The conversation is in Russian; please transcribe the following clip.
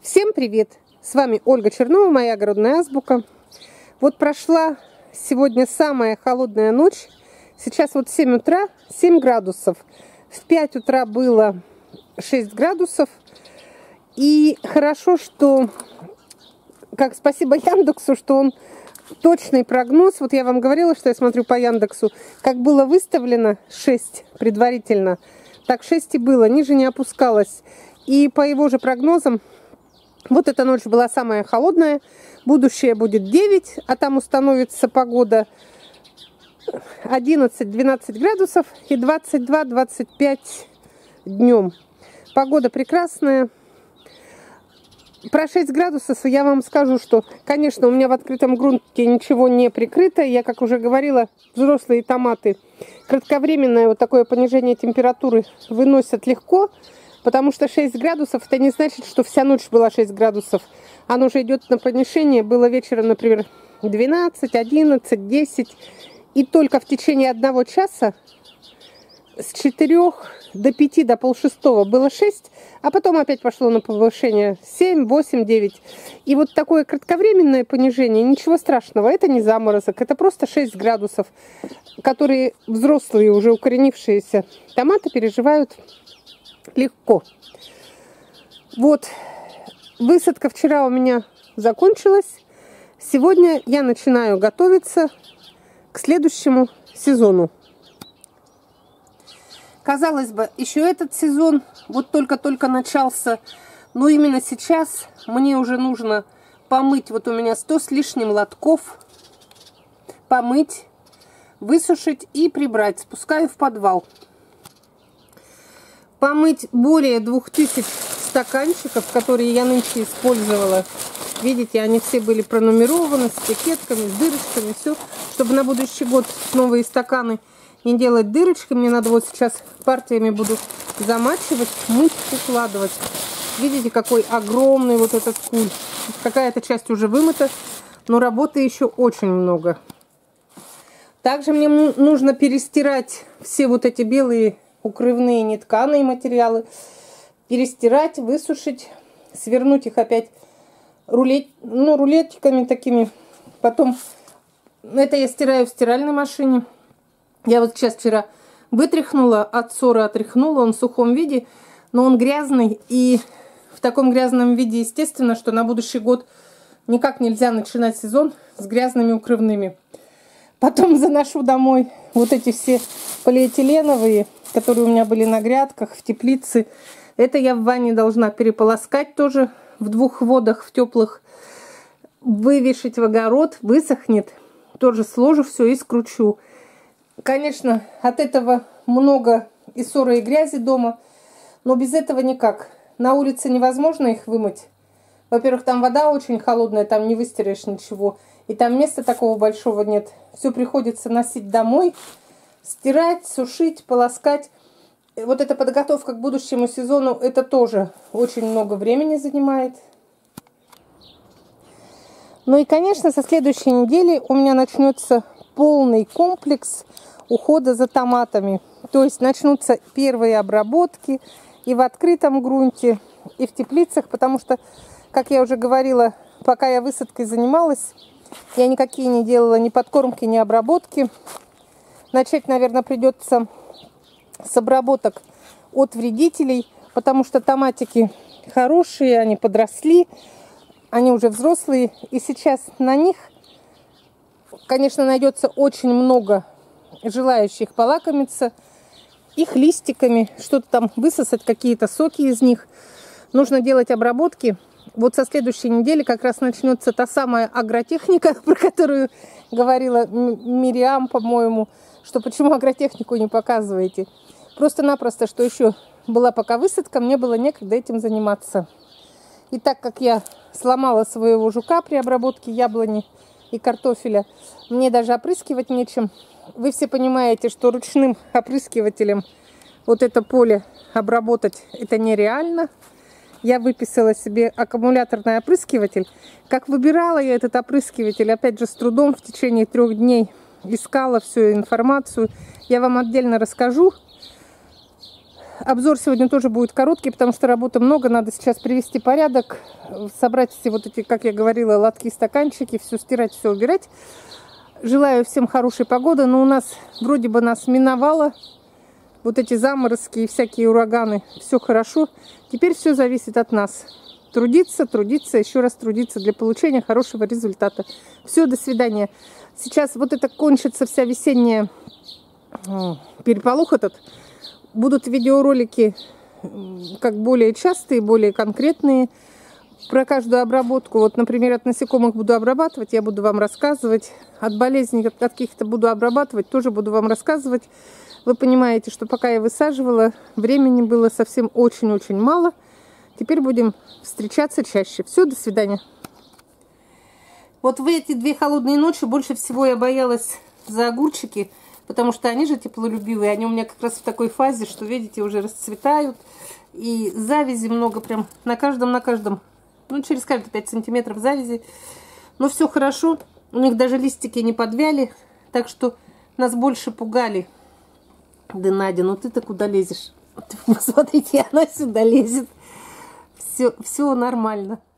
Всем привет! С вами Ольга Чернова, моя огородная азбука. Вот прошла сегодня самая холодная ночь. Сейчас вот 7 утра, 7 градусов. В 5 утра было 6 градусов. И хорошо, что, спасибо Яндексу, что он точный прогноз. Вот я вам говорила, что я смотрю по Яндексу. Как было выставлено 6 предварительно, так 6 и было, ниже не опускалось. И по его же прогнозам, вот эта ночь была самая холодная, будущее будет 9, а там установится погода 11-12 градусов и 22-25 днем. Погода прекрасная. Про 6 градусов я вам скажу, что, конечно, у меня в открытом грунте ничего не прикрыто. Я, как уже говорила, взрослые томаты кратковременное вот такое понижение температуры выносят легко. Потому что 6 градусов, это не значит, что вся ночь была 6 градусов. Оно уже идет на понижение. Было вечером, например, 12, 11, 10. И только в течение 1 часа с 4 до 5, до полшестого было 6. А потом опять пошло на повышение 7, 8, 9. И вот такое кратковременное понижение, ничего страшного. Это не заморозок, это просто 6 градусов, которые взрослые, уже укоренившиеся томаты переживают легко. Вот, высадка вчера у меня закончилась. Сегодня я начинаю готовиться к следующему сезону. Казалось бы, еще этот сезон вот только-только начался. Но именно сейчас мне уже нужно помыть. Вот у меня 100 с лишним лотков. Помыть, высушить и прибрать. Спускаю в подвал. Помыть более 2000 стаканчиков, которые я нынче использовала. Видите, они все были пронумерованы с этикетками, с дырочками, все. Чтобы на будущий год новые стаканы не делать дырочки, мне надо вот сейчас партиями буду замачивать, мыть, укладывать. Видите, какой огромный вот этот куль. Какая-то часть уже вымыта, но работы еще очень много. Также мне нужно перестирать все вот эти белые укрывные нетканые материалы, перестирать, высушить, свернуть их опять рулетиками такими. Потом это я стираю в стиральной машине. Я вот сейчас вчера вытряхнула, от ссоры отряхнула, он в сухом виде, но он грязный. И в таком грязном виде, естественно, что на будущий год никак нельзя начинать сезон с грязными укрывными. Потом заношу домой вот эти все полиэтиленовые, которые у меня были на грядках, в теплице. Это я в ванне должна переполоскать тоже в 2 водах, в теплых. Вывешить в огород, высохнет. Тоже сложу все и скручу. Конечно, от этого много и ссоры, и грязи дома. Но без этого никак. На улице невозможно их вымыть. Во-первых, там вода очень холодная, там не выстираешь ничего. И там места такого большого нет. Все приходится носить домой, стирать, сушить, полоскать. Вот эта подготовка к будущему сезону, это тоже очень много времени занимает. Ну и, конечно, со следующей недели у меня начнется полный комплекс ухода за томатами. То есть начнутся первые обработки и в открытом грунте, и в теплицах, потому что, как я уже говорила, пока я высадкой занималась, я никакие не делала ни подкормки, ни обработки. Начать, наверное, придется с обработок от вредителей, потому что томатики хорошие, они подросли, они уже взрослые. И сейчас на них, конечно, найдется очень много желающих полакомиться их листиками, что-то там высосать, какие-то соки из них. Нужно делать обработки. Вот со следующей недели как раз начнется та самая агротехника, про которую говорила Мириам, по-моему, что почему агротехнику не показываете. Просто-напросто, что еще была пока высадка, мне было некогда этим заниматься. И так как я сломала своего жука при обработке яблони и картофеля, мне даже опрыскивать нечем. Вы все понимаете, что ручным опрыскивателем вот это поле обработать это нереально. Я выписала себе аккумуляторный опрыскиватель. Как выбирала я этот опрыскиватель, опять же, с трудом в течение 3 дней искала всю информацию. Я вам отдельно расскажу. обзор сегодня тоже будет короткий, потому что работы много. Надо сейчас привести порядок, собрать все вот эти, как я говорила, лотки, стаканчики, все стирать, все убирать. Желаю всем хорошей погоды, но у нас вроде бы нас миновало. Вот эти заморозки и всякие ураганы. Все хорошо. Теперь все зависит от нас. Трудиться, трудиться, еще раз трудиться для получения хорошего результата. Все, до свидания. Сейчас вот это кончится вся весенняя переполох этот. Будут видеоролики как более частые, более конкретные. Про каждую обработку. Вот, например, от насекомых буду обрабатывать, я буду вам рассказывать. От болезней каких-то буду обрабатывать, тоже буду вам рассказывать. Вы понимаете, что пока я высаживала, времени было совсем очень-очень мало. Теперь будем встречаться чаще. Все, до свидания. Вот в эти 2 холодные ночи больше всего я боялась за огурчики, потому что они же теплолюбивые. Они у меня как раз в такой фазе, что, видите, уже расцветают. И завязи много прям на каждом. Ну, через каждые 5 сантиметров завязи. Но все хорошо. У них даже листики не подвяли. Так что нас больше пугали. Да, Надя, ну ты-то куда лезешь? Посмотрите, она сюда лезет. Все нормально.